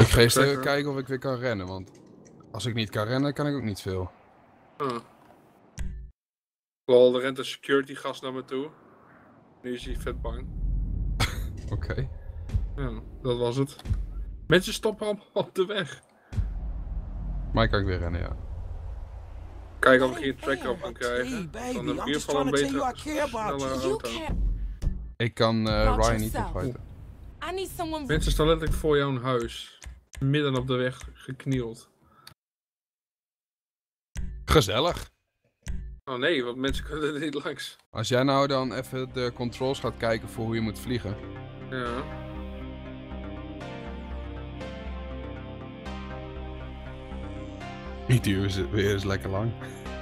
ga eens even kijken of ik weer kan rennen, want als ik niet kan rennen, kan ik ook niet veel. Lol, er rent een security gast naar me toe. Nu is hij vet bang. Oké. Ja, dat was het. Mensen stoppen allemaal op de weg. Maar kan ik weer rennen, ja. Kijk of ik hier een tracker op kan krijgen. Dan heb ik in ieder geval een betere, snellere auto. Ik kan Ryan niet inviten. Mensen staan letterlijk voor jouw huis. Midden op de weg geknield. Gezellig. Oh nee, want mensen kunnen er niet langs. Als jij nou dan even de controls gaat kijken voor hoe je moet vliegen. Ja. Die duur is weer eens lekker lang.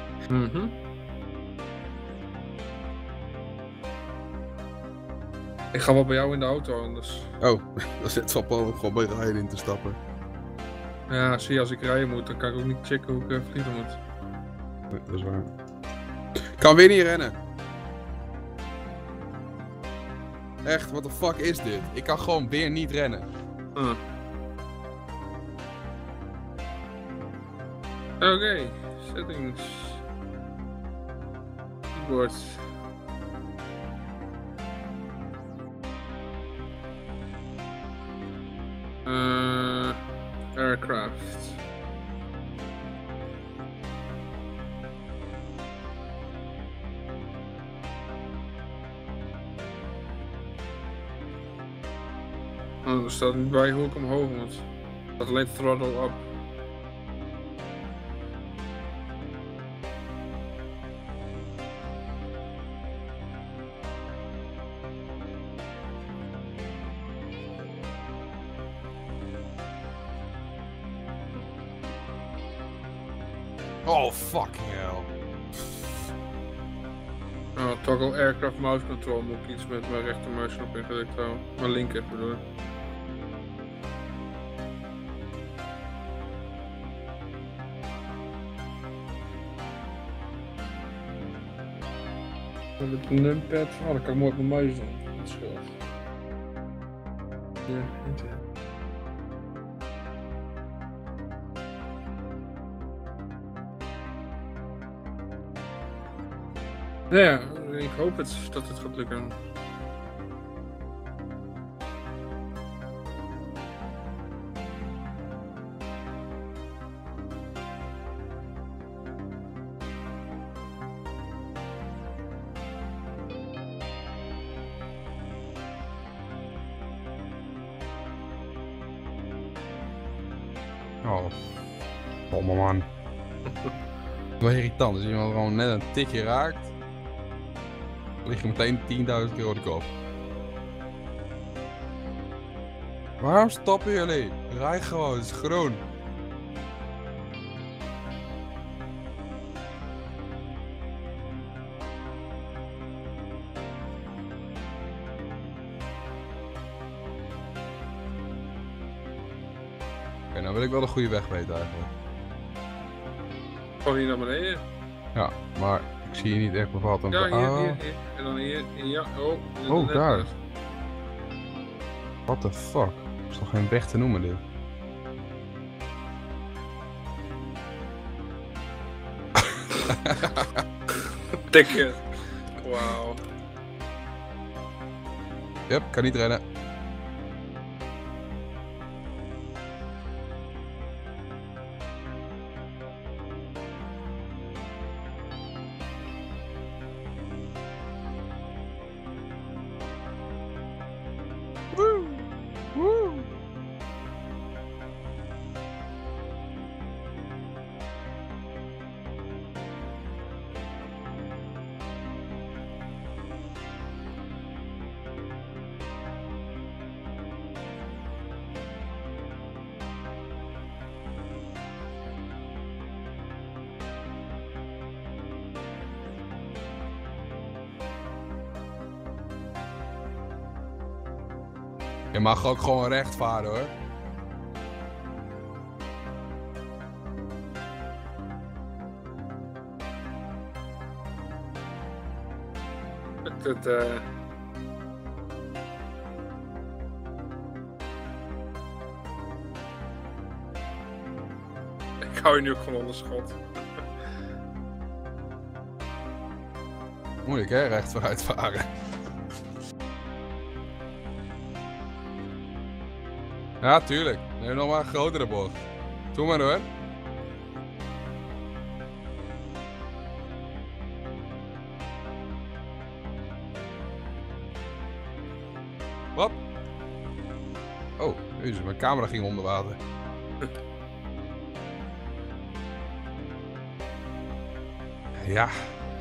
Ik ga wel bij jou in de auto anders. Oh, dan zit Sappal om gewoon bij Ryan in te stappen. Ja, zie je, als ik rijden moet, dan kan ik ook niet checken hoe ik vliegen moet. Nee, dat is waar. Ik kan weer niet rennen. Echt, what the fuck is dit? Ik kan gewoon weer niet rennen. Oké, settings. Keyboard. Aircraft. Oh, er staat niet bij hoe ik omhoog moet. Er staat alleen throttle up. Oh, fucking hell. Oh, toggle aircraft mouse control. Moet ik iets met mijn rechtermuisknop ingedrukt houden. Mijn linker bedoel ik. Met een numpad. Oh, dan kan ik mooi op mijn muis doen. Dat scheelt. Ja, niet. Nou ja, ik hoop dat het gaat lukken. Oh, domme man. Wel irritant, als iemand gewoon net een tikje raakt, lig je meteen 10.000 keer op de kop. Waarom stoppen jullie? Rij gewoon, het is groen. Oké, nou wil ik wel de goede weg weten eigenlijk. Gewoon hier naar beneden. Ja, maar ik zie hier niet echt bevat. Ja, hier. En dan hier. Ja, oh, daar. What the fuck? Dat is toch geen weg te noemen dit? Tikken. Wauw. Yep, kan niet rennen. Je mag ook gewoon recht varen hoor. hou je nu ook gewoon onder schot. Moeilijk hè, recht vooruit varen. Ja, tuurlijk. Neem nog maar een grotere bocht. Doe maar hoor. Wat? Oh, jezus, mijn camera ging onder water. Ja.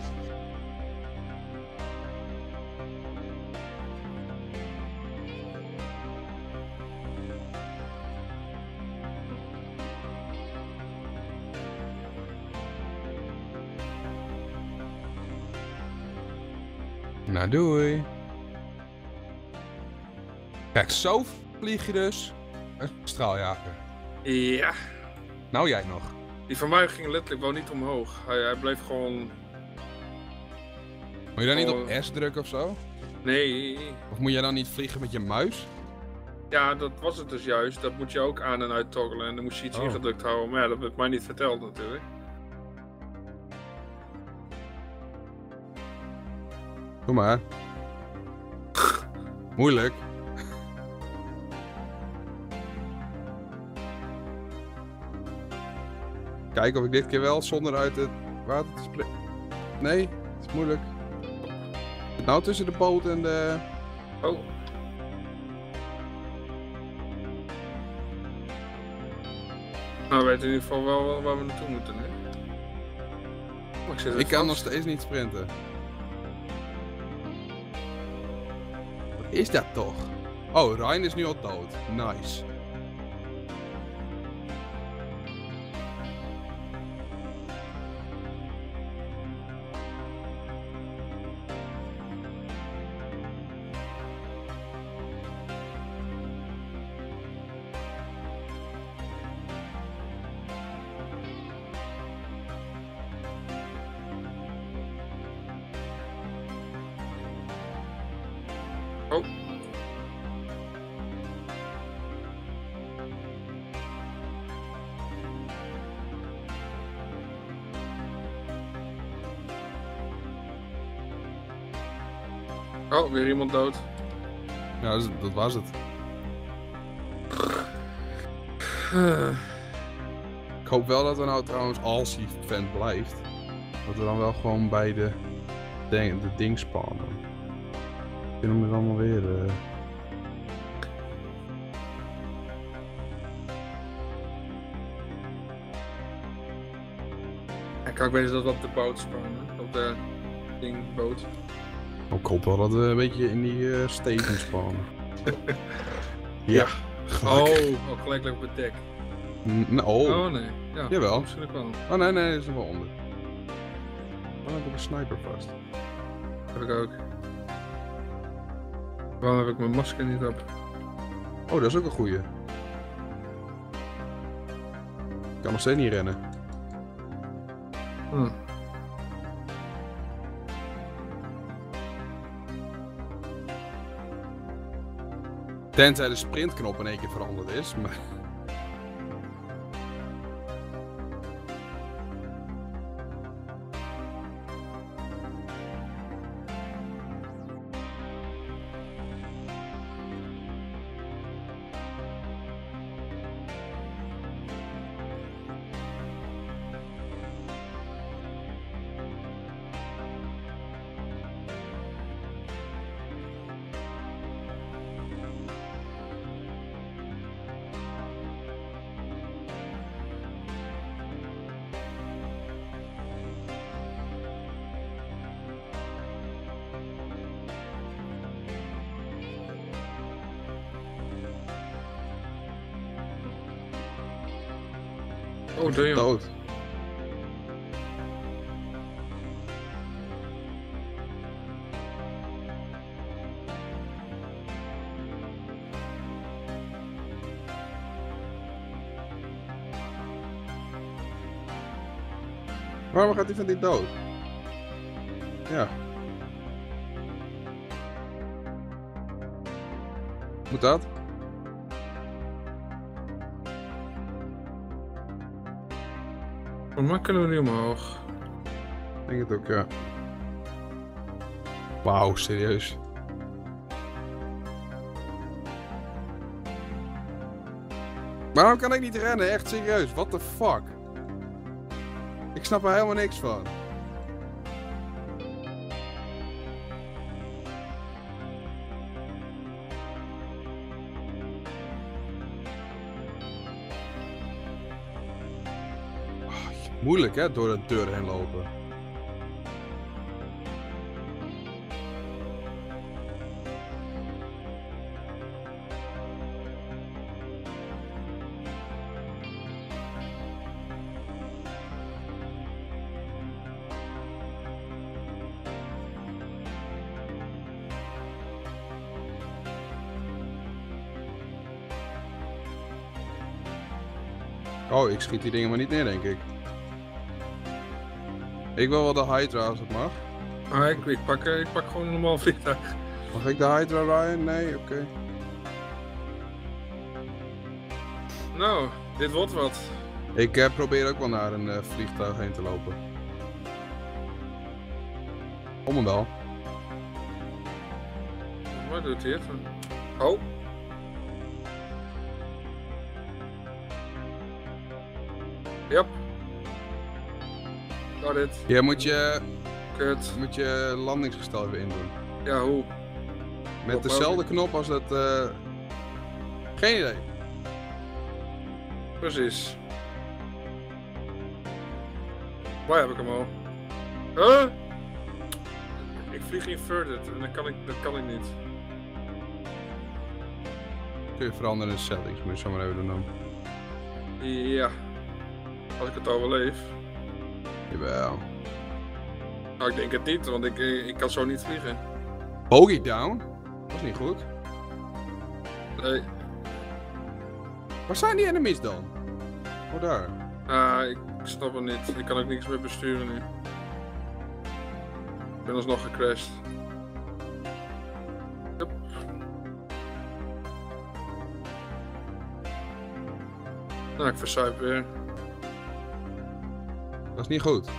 Nou, doei. Kijk, zo vlieg je dus. Een straaljager. Ja. Nou, jij nog. Die van mij ging letterlijk wel niet omhoog. Hij bleef gewoon... Moet je dan niet op S drukken of zo? Nee. Of moet jij dan niet vliegen met je muis? Ja, dat was het dus juist. Dat moet je ook aan en uit toggelen. En dan moest je iets ingedrukt houden. Maar ja, dat werd mij niet verteld natuurlijk. Doe maar. Moeilijk. Kijken of ik dit keer wel zonder uit het water te springen. Nee, het is moeilijk. Nou, tussen de boot en de... Oh. Nou, we weten in ieder geval wel waar we naartoe moeten nu. Ik kan nog steeds niet sprinten. Wat is dat toch? Oh, Ryan is nu al dood. Nice. Oh. Oh, weer iemand dood. Ja, dat was het. Ik hoop wel dat we nou trouwens, als hij fan blijft, dat we dan wel gewoon bij de ding spannen. Ik vind hem er allemaal weer... Ik kan ook weten dat we op de boot spannen. Op de dingboot. Ik hoop wel dat we een beetje in die steven spannen. Ja. Oh, gelijk op het dek. Oh nee. Ja, jawel. Misschien ook wel. Oh nee, dat is nog wel onder. Dan heb ik een sniper vast. Heb ik ook. Waarom heb ik mijn masker niet op? Oh, dat is ook een goeie. Ik kan nog steeds niet rennen. Tenzij de sprintknop in één keer veranderd is, maar... Oh, dood. Waarom gaat hij van die dood? Ja. Moet dat? Maar kunnen we nu omhoog? Ik denk het ook, ja. Wauw, serieus. Waarom kan ik niet rennen? Echt serieus, what the fuck? Ik snap er helemaal niks van. Moeilijk hè, door de deur heen lopen. Oh, ik schiet die dingen maar niet neer, denk ik. Ik wil wel de Hydra als het mag. Ah, ik pak gewoon een normaal vliegtuig. Mag ik de Hydra rijden? Nee, oké. Nou, dit wordt wat. Ik probeer ook wel naar een vliegtuig heen te lopen. Om en wel. Wat doet hij het? Oh. Yep. Got it. Ja, moet je landingsgestel even indoen. Ja, hoe? Met dezelfde knop als dat... Geen idee. Precies. Waar heb ik hem al? Huh? Ik vlieg inverted en dat kan ik niet. Kun je veranderen in de settings, moet je zo maar even doen dan. Ja. Als ik het overleef. Jawel. Nou, ik denk het niet, want ik kan zo niet vliegen. Bogey down? Dat is niet goed. Nee. Waar zijn die enemies dan? Oh, daar. Ah, ik snap het niet. Ik kan ook niks meer besturen nu. Ik ben alsnog gecrashed. Yep. Nou, ik verzuip weer. Dat is niet goed.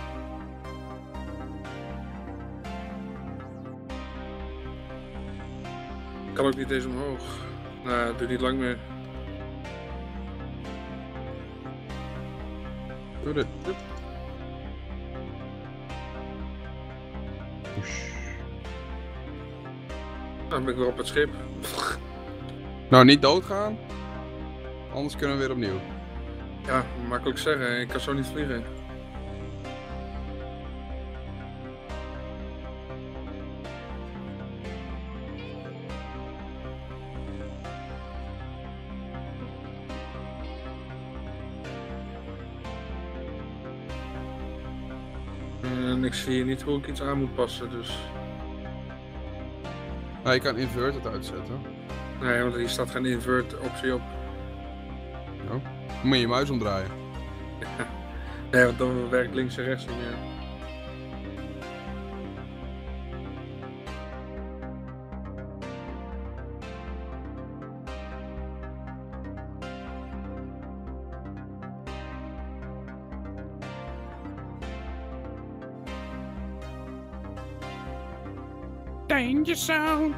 Ik kan ook niet eens omhoog. Nou, het duurt niet lang meer. Doe dit. Nou, dan ben ik weer op het schip. Nou, niet doodgaan. Anders kunnen we weer opnieuw. Ja, makkelijk zeggen. Ik kan zo niet vliegen. En ik zie niet hoe ik iets aan moet passen, dus... Nou, je kan inverted uitzetten. Nee, want hier staat geen invert optie op. Oh. Dan moet je je muis omdraaien. Nee, want dan werkt links en rechts niet meer. Danger zone.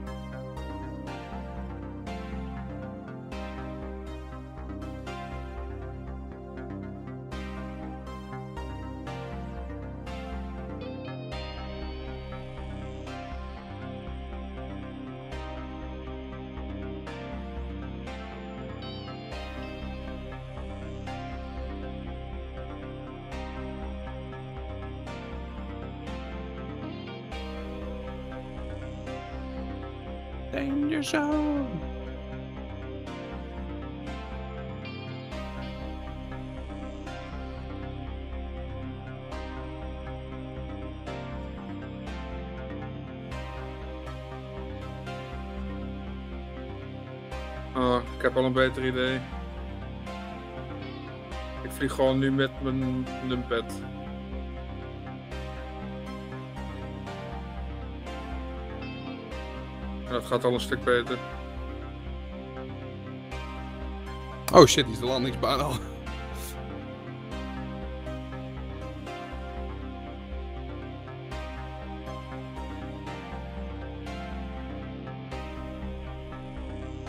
Danger zone. Oh, ik heb al een beter idee. Ik vlieg gewoon nu met mijn numpad. Dat gaat al een stuk beter. Oh shit, die is de landingsbaan al.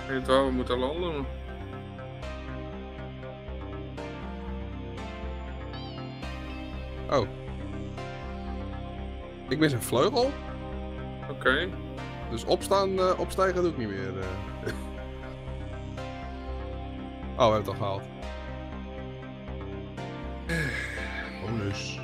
Weet waar we moeten landen? Oh. Ik mis een vleugel. Oké. Dus opstijgen doe ik niet meer. Oh, we hebben het al gehaald. Bonus.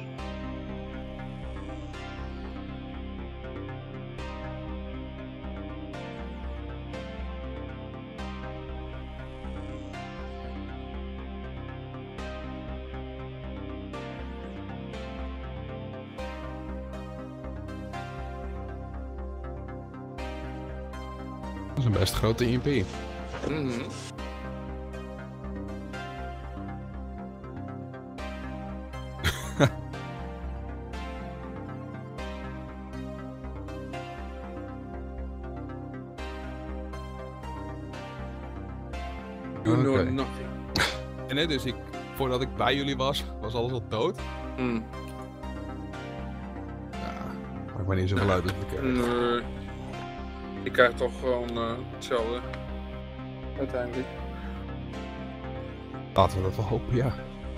Dat is een best grote IMP. Mhm. You know Oké. nothing. En nee, dus voordat ik bij jullie was alles al dood. Mm. Ja, maakt mij niet zoveel uit dat ik... Nee. Je krijgt toch gewoon hetzelfde. Uiteindelijk. Laten we dat wel hopen, ja.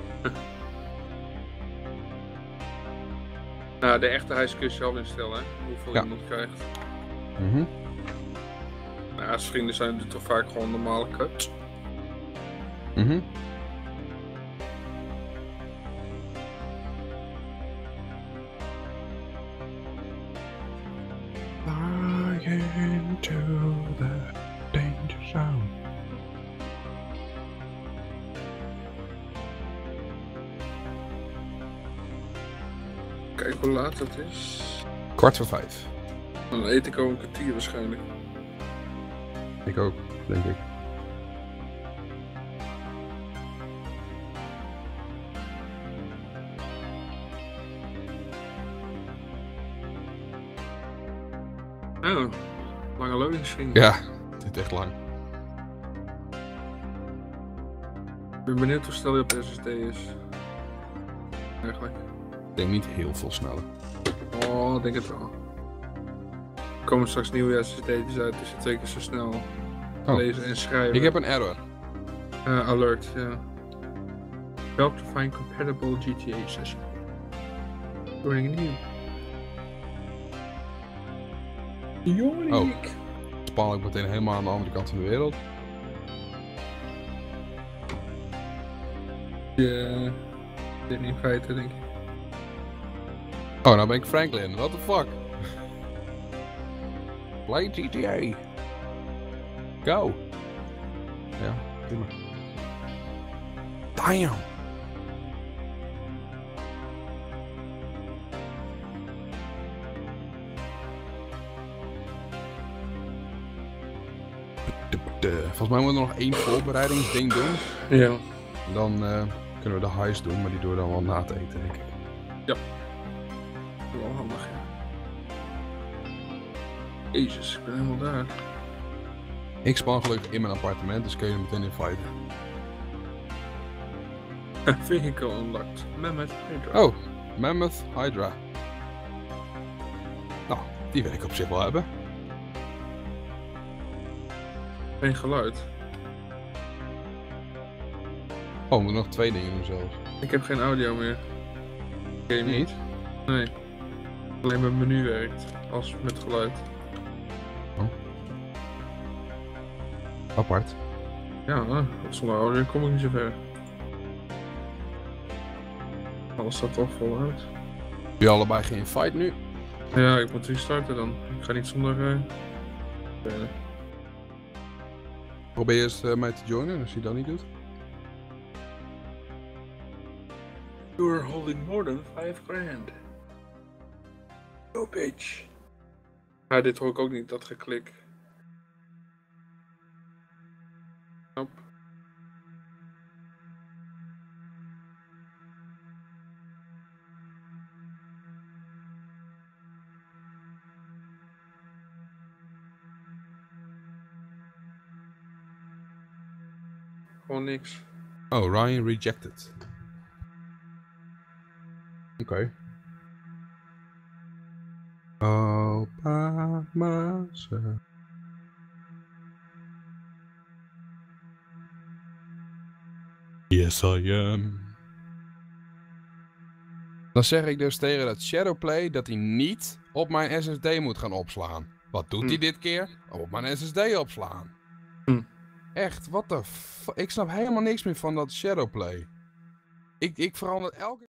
Nou, de echte huis kun je zelf instellen, hè? Hoeveel Ja. iemand krijgt. Mhm. Nou, als vrienden zijn het toch vaak gewoon normale cuts. Mhm. Flying to the danger zone. Kijk hoe laat het is. 4:45. Dan eet ik al een kwartier waarschijnlijk. Ik ook, denk ik. Oh, lange loading Ja, dit is echt lang. Ik ben benieuwd hoe snel je op de SSD is. Eigenlijk. Ik denk niet heel veel sneller. Oh, ik denk het wel. Er komen straks nieuwe SSD's uit, dus je 2 keer zo snel lezen en schrijven. Ik heb een error. Alert, ja. Help to find compatible GTA session. Joining new. Joining. Oh. Spawn ik meteen helemaal aan de andere kant van de wereld. Ja, dit niet in feite, denk ik. Oh, nou ben ik Franklin. What the fuck? Play GTA. Go. Ja, prima. Damn. Volgens mij moeten we nog 1 voorbereidingsding doen. Ja. Dan kunnen we de heist doen, maar die doen we dan wel na het eten, denk ik. Ja. Wel handig, ja. Jezus, ik ben helemaal daar. Ik span gelukkig in mijn appartement, dus kun je er meteen in fighten. Vehicle unlocked. Mammoth Hydra. Oh, Mammoth Hydra. Nou, die wil ik op zich wel hebben. Geen geluid. Oh, we moeten nog 2 dingen doen zelfs. Ik heb geen audio meer. Game Niet? Nee. Alleen mijn menu werkt. Als met geluid. Apart. Ja, zonder audio kom ik niet zo ver. Alles staat toch voluit. Jullie allebei geen fight nu? Ja, ik moet restarten dan. Ik ga niet zonder spelen. Probeer eerst mij te joinen, als je dat niet doet. You're holding more than 5 grand. Oh bitch. Ja, dit hoor ik ook niet, dat geklik. Nope. Gewoon niks. Oh, Ryan rejected. Oké. Opa Masa. Yes, I am. Dan zeg ik dus tegen dat Shadowplay dat hij niet op mijn SSD moet gaan opslaan. Wat doet hij dit keer? Op mijn SSD opslaan. Echt, wat de f... Ik snap helemaal niks meer van dat Shadowplay. Ik verander elke...